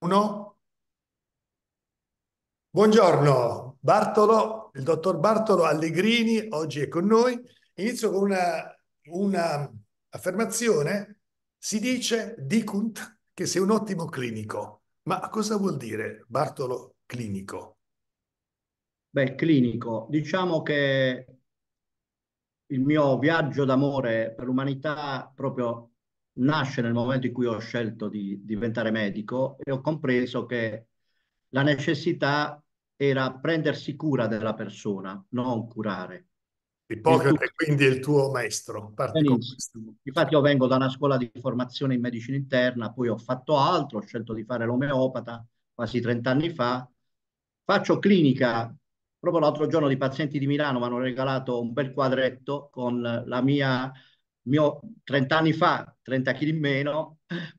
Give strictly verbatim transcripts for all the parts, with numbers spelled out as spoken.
Uno. Buongiorno, Bartolo, il dottor Bartolo Allegrini oggi è con noi. Inizio con una, una affermazione. Si dice, dicunt, che sei un ottimo clinico. Ma cosa vuol dire Bartolo clinico? Beh, clinico, diciamo che il mio viaggio d'amore per l'umanità proprio nasce nel momento in cui ho scelto di diventare medico e ho compreso che la necessità era prendersi cura della persona, non curare. Il tutto. Ippocrate quindi è il tuo maestro. Parti con questo. Benissimo. Infatti io vengo da una scuola di formazione in medicina interna, poi ho fatto altro, ho scelto di fare l'omeopata quasi trenta anni fa. Faccio clinica. Proprio l'altro giorno di pazienti di Milano mi hanno regalato un bel quadretto con la mia, mio trenta anni fa, trenta chili in meno,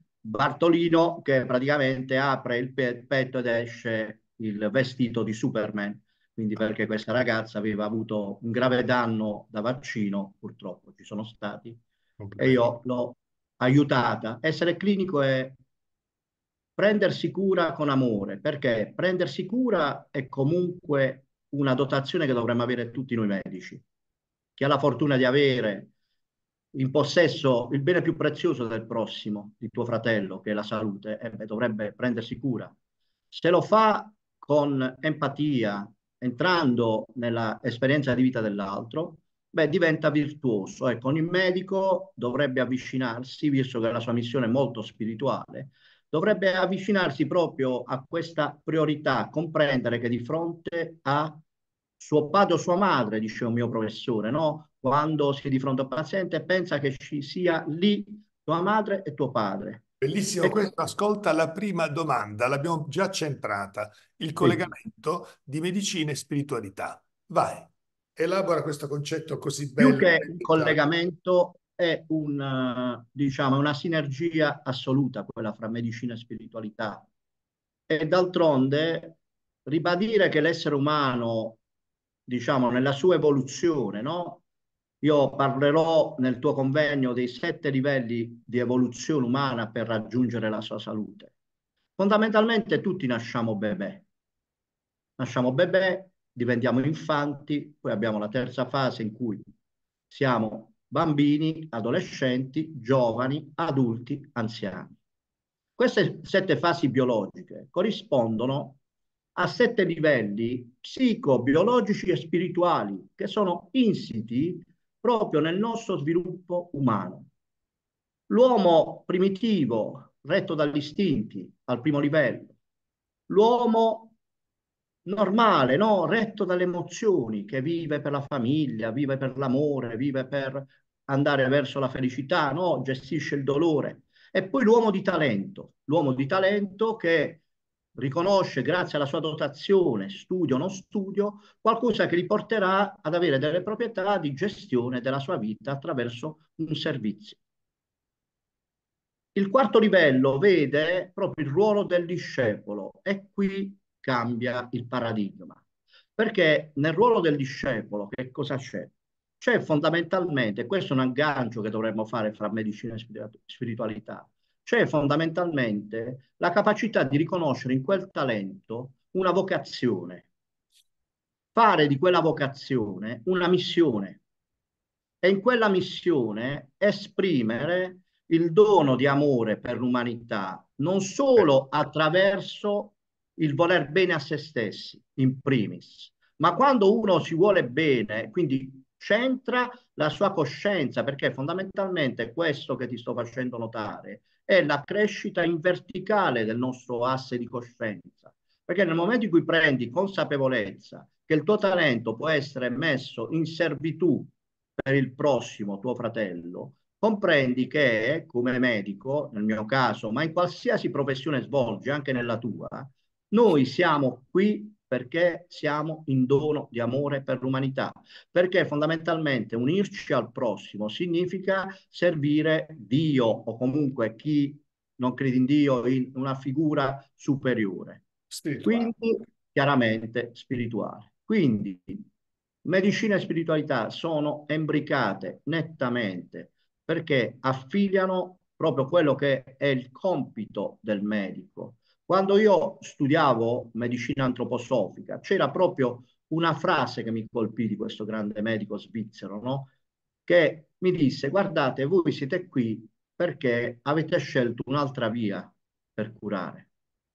Bartolino che praticamente apre il pe- petto ed esce il vestito di Superman, quindi perché questa ragazza aveva avuto un grave danno da vaccino, purtroppo ci sono stati, e Complimenti. io l'ho aiutata. Essere clinico è prendersi cura con amore, perché prendersi cura è comunque una dotazione che dovremmo avere tutti noi medici. Chi ha la fortuna di avere in possesso il bene più prezioso del prossimo, di tuo fratello, che è la salute, eh beh, dovrebbe prendersi cura. Se lo fa con empatia, entrando nella esperienza di vita dell'altro, beh, diventa virtuoso. Ecco, ogni medico dovrebbe avvicinarsi, visto che la sua missione è molto spirituale, dovrebbe avvicinarsi proprio a questa priorità, comprendere che di fronte a suo padre o sua madre, dice un mio professore, no? Quando si è di fronte al paziente, pensa che ci sia lì tua madre e tuo padre. Bellissimo E questo. Ascolta la prima domanda, l'abbiamo già centrata, il sì, collegamento di medicina e spiritualità. Vai, elabora questo concetto così più bello. che un collegamento è un, eh, diciamo, una sinergia assoluta quella fra medicina e spiritualità. E d'altronde ribadire che l'essere umano, diciamo, nella sua evoluzione, no? Io parlerò nel tuo convegno dei sette livelli di evoluzione umana per raggiungere la sua salute. Fondamentalmente tutti nasciamo bebè. Nasciamo bebè, diventiamo infanti, poi abbiamo la terza fase in cui siamo bambini, adolescenti, giovani, adulti, anziani. Queste sette fasi biologiche corrispondono a sette livelli psicobiologici e spirituali che sono insiti proprio nel nostro sviluppo umano. L'uomo primitivo, retto dagli istinti al primo livello, l'uomo normale, no? Retto dalle emozioni, che vive per la famiglia, vive per l'amore, vive per andare verso la felicità, no? Gestisce il dolore. E poi l'uomo di talento, l'uomo di talento che riconosce, grazie alla sua dotazione, studio o non studio, qualcosa che gli porterà ad avere delle proprietà di gestione della sua vita attraverso un servizio. Il quarto livello vede proprio il ruolo del discepolo e qui cambia il paradigma. Perché nel ruolo del discepolo che cosa c'è? C'è fondamentalmente, questo è un aggancio che dovremmo fare fra medicina e spiritualità, c'è fondamentalmente la capacità di riconoscere in quel talento una vocazione, fare di quella vocazione una missione e in quella missione esprimere il dono di amore per l'umanità, non solo attraverso il voler bene a se stessi, in primis, ma quando uno si vuole bene, quindi centra la sua coscienza, perché fondamentalmente questo che ti sto facendo notare è la crescita in verticale del nostro asse di coscienza. Perché nel momento in cui prendi consapevolezza che il tuo talento può essere messo in servitù per il prossimo tuo fratello, comprendi che come medico, nel mio caso, ma in qualsiasi professione svolgi, anche nella tua, noi siamo qui perché siamo in dono di amore per l'umanità, perché fondamentalmente unirci al prossimo significa servire Dio o comunque chi non crede in Dio in una figura superiore. Spirituale. Quindi chiaramente spirituale. Quindi medicina e spiritualità sono imbricate nettamente perché affiliano proprio quello che è il compito del medico, Quando io studiavo medicina antroposofica, c'era proprio una frase che mi colpì di questo grande medico svizzero, no? Che mi disse: guardate, voi siete qui perché avete scelto un'altra via per curare.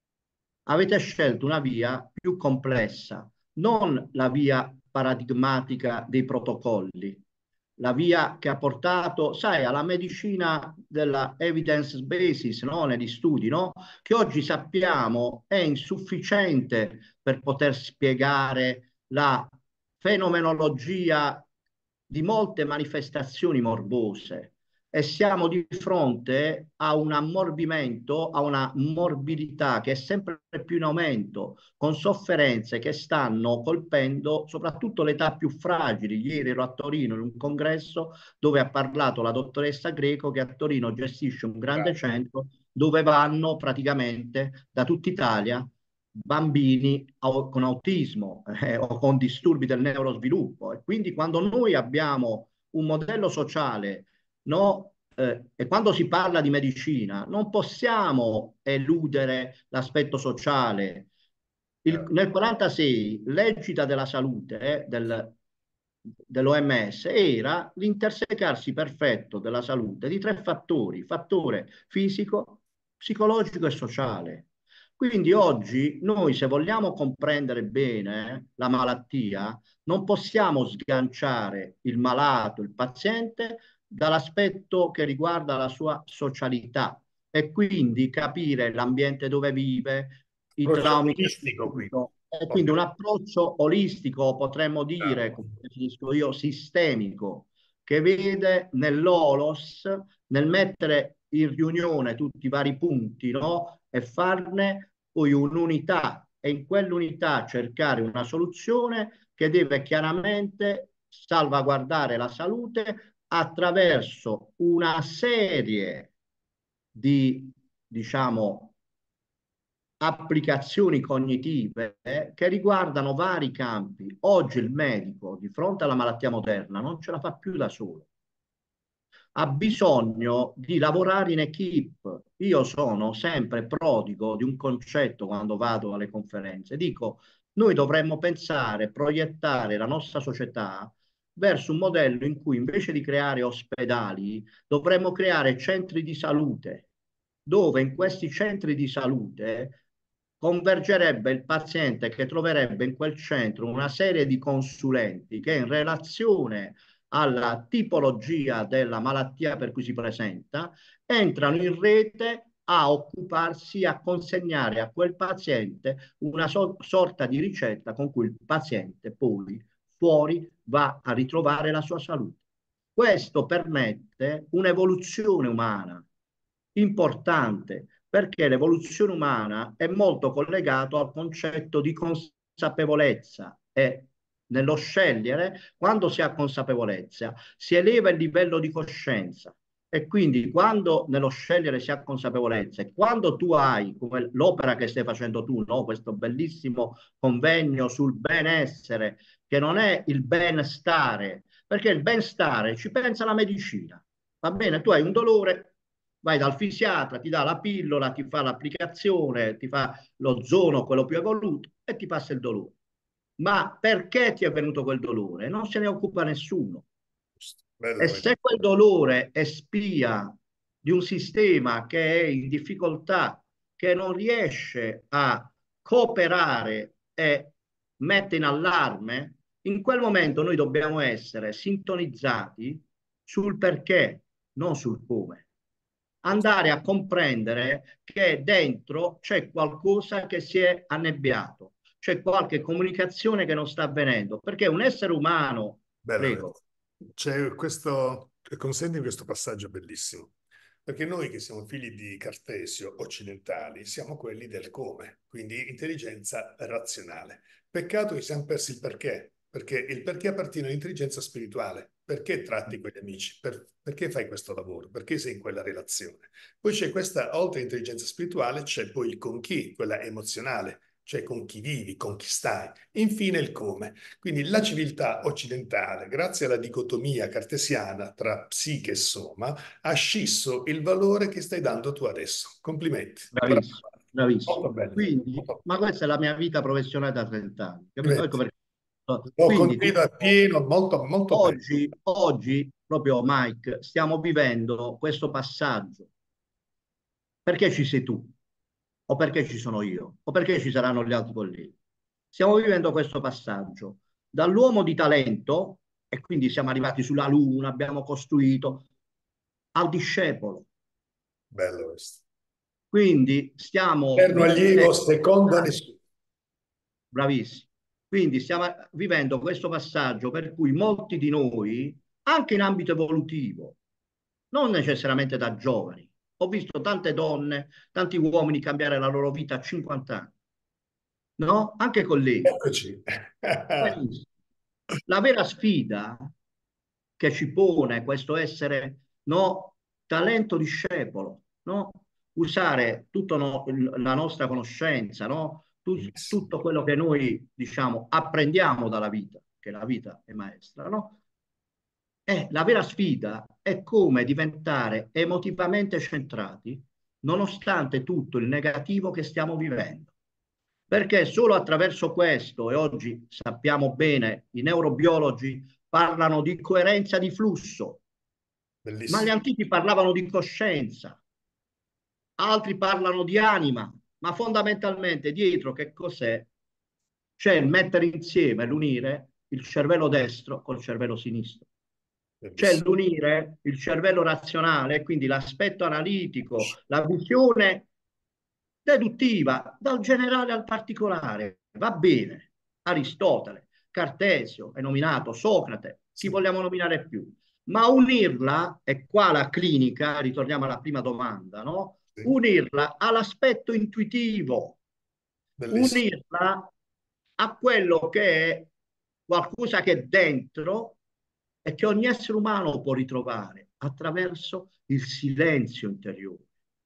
Avete scelto una via più complessa, non la via paradigmatica dei protocolli, la via che ha portato, sai, alla medicina della evidence basis, no? Negli studi, no? Che oggi sappiamo è insufficiente per poter spiegare la fenomenologia di molte manifestazioni morbose, e siamo di fronte a un ammorbimento, a una morbidità che è sempre più in aumento, con sofferenze che stanno colpendo soprattutto le età più fragili. Ieri ero a Torino in un congresso dove ha parlato la dottoressa Greco, che a Torino gestisce un grande centro dove vanno praticamente da tutta Italia bambini con autismo eh, o con disturbi del neurosviluppo. E quindi quando noi abbiamo un modello sociale, no, eh, e quando si parla di medicina, non possiamo eludere l'aspetto sociale. Il, nel quarantasei l'egida della salute eh, del, dell'O M S era l'intersecarsi perfetto della salute di tre fattori: fattore fisico, psicologico e sociale. Quindi oggi noi, se vogliamo comprendere bene la malattia, non possiamo sganciare il malato, il paziente, dall'aspetto che riguarda la sua socialità, e quindi capire l'ambiente dove vive, i Approccio traumi che ha holistico qui, vissuto. E quindi un ovviamente. approccio olistico, potremmo dire, come definisco io, sistemico, che vede nell'olos, nel mettere in riunione tutti i vari punti, no? E farne poi un'unità, e in quell'unità cercare una soluzione che deve chiaramente salvaguardare la salute attraverso una serie di, diciamo, applicazioni cognitive eh, che riguardano vari campi. Oggi il medico, di fronte alla malattia moderna, non ce la fa più da solo, ha bisogno di lavorare in equipe. Io sono sempre prodigo di un concetto quando vado alle conferenze. Dico, noi dovremmo pensare, proiettare la nostra società verso un modello in cui, invece di creare ospedali, dovremmo creare centri di salute, dove in questi centri di salute convergerebbe il paziente, che troverebbe in quel centro una serie di consulenti che, in relazione alla tipologia della malattia per cui si presenta, entrano in rete a occuparsi, a consegnare a quel paziente una so sorta di ricetta con cui il paziente poi fuori va a ritrovare la sua salute. Questo permette un'evoluzione umana importante, perché l'evoluzione umana è molto collegato al concetto di consapevolezza, e nello scegliere, quando si ha consapevolezza, si eleva il livello di coscienza. E quindi quando nello scegliere si ha consapevolezza, e quando tu hai, come l'opera che stai facendo tu, no? Questo bellissimo convegno sul benessere, che non è il benstare, perché il benstare ci pensa la medicina. Va bene, tu hai un dolore, vai dal fisiatra, ti dà la pillola, ti fa l'applicazione, ti fa l'ozono, quello più evoluto, e ti passa il dolore. Ma perché ti è venuto quel dolore? Non se ne occupa nessuno. E Bello. se quel dolore è spia di un sistema che è in difficoltà, che non riesce a cooperare e mette in allarme, in quel momento noi dobbiamo essere sintonizzati sul perché, non sul come. Andare a comprendere che dentro c'è qualcosa che si è annebbiato, c'è qualche comunicazione che non sta avvenendo, perché un essere umano, Bello. prego. C'è questo, consentimi questo passaggio bellissimo, perché noi che siamo figli di Cartesio occidentali siamo quelli del come, quindi intelligenza razionale. Peccato che siamo persi il perché, perché il perché appartiene all'intelligenza spirituale. Perché tratti quegli amici? Per, perché fai questo lavoro? Perché sei in quella relazione? Poi c'è questa, oltre all'intelligenza spirituale, c'è poi il con chi, quella emozionale, cioè con chi vivi, con chi stai. Infine il come. Quindi la civiltà occidentale, grazie alla dicotomia cartesiana tra psiche e soma, ha scisso il valore che stai dando tu adesso. Complimenti. Bravo. Bravissimo. bravissimo. Molto bello. Quindi, Molto ma questa è la mia vita professionale da trenta anni, capito? bello. Ecco perché. Lo Quindi ti condivido dico, appieno, molto, molto bello. oggi, oggi, proprio Mike, stiamo vivendo questo passaggio. Perché ci sei tu? O perché ci sono io? O perché ci saranno gli altri colleghi? Stiamo vivendo questo passaggio dall'uomo di talento, e quindi siamo arrivati sulla Luna, abbiamo costruito, al discepolo. Bello questo. Quindi stiamo Eterno allievo, vivendo, secondo nessuno. bravissimi. Quindi stiamo vivendo questo passaggio per cui molti di noi, anche in ambito evolutivo, non necessariamente da giovani, ho visto tante donne, tanti uomini cambiare la loro vita a cinquanta anni, no? Anche colleghi. Eccoci. Benissimo. La vera sfida che ci pone questo essere, no, talento discepolo, no? Usare tutta no, la nostra conoscenza, no? Tu- Bellissimo. tutto quello che noi, diciamo, apprendiamo dalla vita, che la vita è maestra, no? E la vera sfida è come diventare emotivamente centrati nonostante tutto il negativo che stiamo vivendo. Perché solo attraverso questo, e oggi sappiamo bene, i neurobiologi parlano di coerenza di flusso, ma gli Bellissimo. antichi parlavano di coscienza, altri parlano di anima, ma fondamentalmente dietro che cos'è? C'è il mettere insieme, l'unire il cervello destro col cervello sinistro. C'è Bellissimo. l'unire il cervello razionale, quindi l'aspetto analitico, la visione deduttiva, dal generale al particolare. Va bene. Aristotele, Cartesio, è nominato Socrate, chi Sì, vogliamo nominare più? Ma unirla, e qua la clinica, ritorniamo alla prima domanda, no? sì. Unirla all'aspetto intuitivo, Bellissimo. unirla a quello che è qualcosa che è dentro e che ogni essere umano può ritrovare attraverso il silenzio interiore,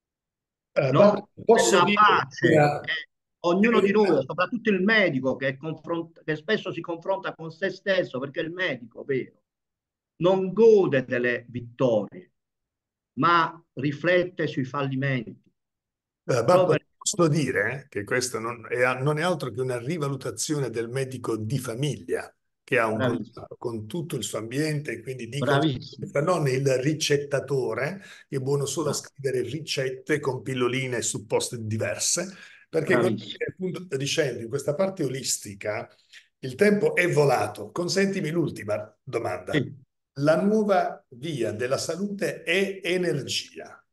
Eh, Bartolo, no? posso Quella dire pace una, che ognuno di noi, soprattutto il medico che, confronta, che spesso si confronta con se stesso, perché il medico, vero, non gode delle vittorie, ma riflette sui fallimenti. Eh, Proprio Bartolo, posso dire eh, che questo non è, non è altro che una rivalutazione del medico di famiglia che ha un bravissimo, contatto con tutto il suo ambiente e quindi di bravissimo, conseguenza non il ricettatore che è buono solo a no, scrivere ricette con pilloline su post diverse, perché quello bravissimo. che appunto dicendo in questa parte olistica il tempo è volato. Consentimi l'ultima domanda. Sì. La nuova via della salute è energia.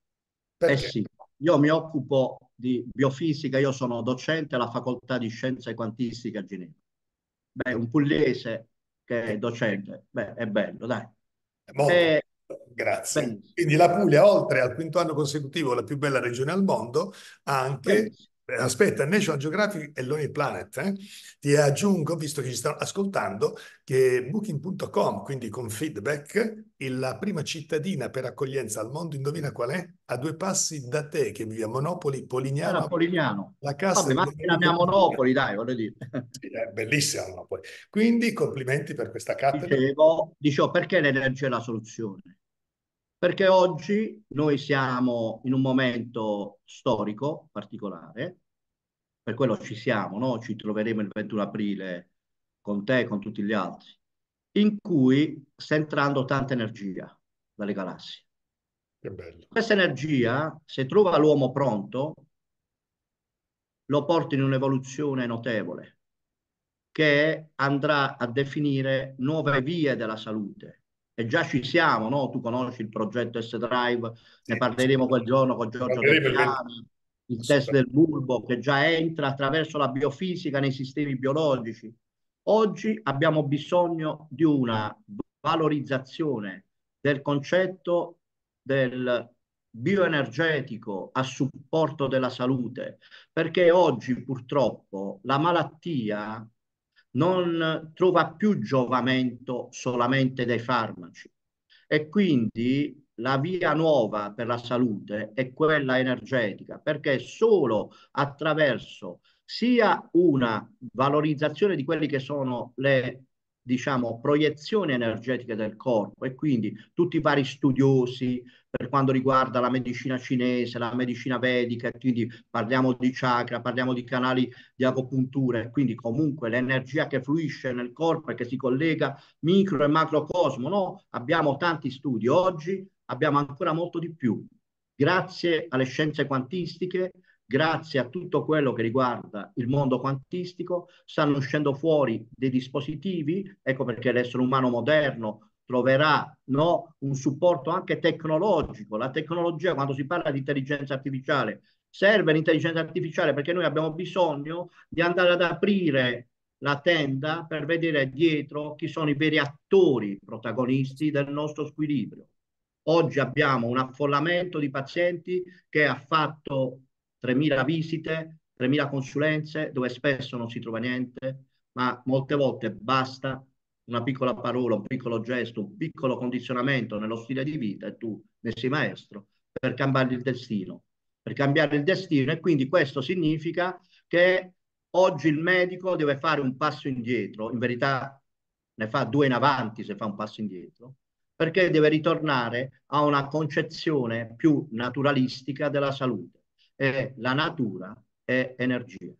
Eh Perché? sì, io mi occupo di biofisica, io sono docente alla facoltà di scienze quantistiche a Ginevra. Beh, un pugliese che è docente, beh, è bello, dai. Molto, È grazie. bellissimo, Quindi la Puglia, oltre al quinto anno consecutivo, la più bella regione al mondo, ha anche, bellissimo. eh, aspetta, National Geographic e Lonely Planet. Eh? Ti aggiungo, visto che ci stanno ascoltando, che Booking punto com, quindi con feedback, è la prima cittadina per accoglienza al mondo, indovina qual è? A due passi da te, che vivi a Monopoli, Era Polignano, Polignano. la casa Vabbè, di ma anche la mia Domenico. Monopoli, dai, voglio dire. Sì, è bellissima Monopoli. Quindi complimenti per questa cattedra. Dicevo, dicevo, perché l'energia è la soluzione? Perché oggi noi siamo in un momento storico particolare, per quello ci siamo, no? Ci troveremo il ventuno aprile con te e con tutti gli altri, in cui sta entrando tanta energia dalle galassie. Che bello. Questa energia, se trova l'uomo pronto, lo porta in un'evoluzione notevole che andrà a definire nuove vie della salute. E già ci siamo, no? Tu conosci il progetto S-Drive, ne Sì, sì. parleremo quel giorno con Giorgio Parleremo il venti. Doppiani, il test del Assolutamente. bulbo che già entra attraverso la biofisica nei sistemi biologici. Oggi abbiamo bisogno di una valorizzazione del concetto del bioenergetico a supporto della salute, perché oggi purtroppo la malattia non trova più giovamento solamente dai farmaci e quindi la via nuova per la salute è quella energetica, perché solo attraverso sia una valorizzazione di quelle che sono le diciamo, proiezioni energetiche del corpo e quindi tutti i vari studiosi per quanto riguarda la medicina cinese, la medicina vedica, e quindi parliamo di chakra, parliamo di canali di agopuntura, e quindi comunque l'energia che fluisce nel corpo e che si collega micro e macrocosmo, no? Abbiamo tanti studi, oggi abbiamo ancora molto di più. Grazie alle scienze quantistiche, grazie a tutto quello che riguarda il mondo quantistico, stanno uscendo fuori dei dispositivi, ecco perché l'essere umano moderno troverà, no, un supporto anche tecnologico. La tecnologia, quando si parla di intelligenza artificiale, serve l'intelligenza artificiale perché noi abbiamo bisogno di andare ad aprire la tenda per vedere dietro chi sono i veri attori protagonisti del nostro squilibrio. Oggi abbiamo un affollamento di pazienti che ha fatto tremila visite, tremila consulenze, dove spesso non si trova niente, ma molte volte basta una piccola parola, un piccolo gesto, un piccolo condizionamento nello stile di vita, e tu ne sei maestro, per cambiare il destino. Per cambiare il destino, e quindi questo significa che oggi il medico deve fare un passo indietro, in verità ne fa due in avanti se fa un passo indietro, perché deve ritornare a una concezione più naturalistica della salute. E la natura è energia.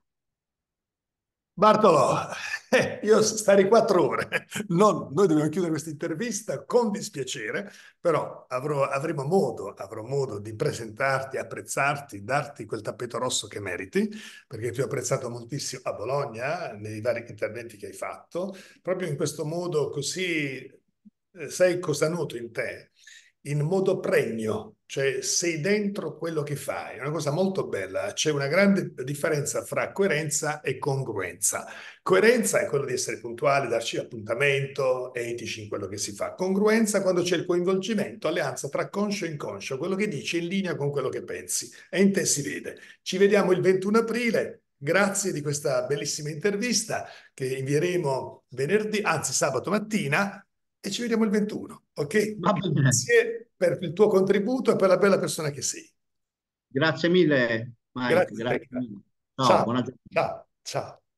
Bartolo, eh, io starei quattro ore. Non- noi dobbiamo chiudere questa intervista con dispiacere, però avrò- avremo modo, avrò modo di presentarti, apprezzarti, darti quel tappeto rosso che meriti, perché ti ho apprezzato moltissimo a Bologna, nei vari interventi che hai fatto. Proprio in questo modo così eh, sai cosa noto in te? In modo pregno, cioè sei dentro quello che fai, è una cosa molto bella. C'è una grande differenza fra coerenza e congruenza. Coerenza è quello di essere puntuali, darci appuntamento, etici in quello che si fa. Congruenza quando c'è il coinvolgimento, alleanza tra conscio e inconscio, quello che dici è in linea con quello che pensi e in te si vede. Ci vediamo il ventuno aprile. Grazie di questa bellissima intervista che invieremo venerdì, anzi sabato mattina, e ci vediamo il ventuno, ok? Va bene. Grazie per il tuo contributo e per la bella persona che sei. Grazie mille, Mike. Grazie a Grazie te. mille. Ciao, Ciao, buona giornata. ciao, ciao.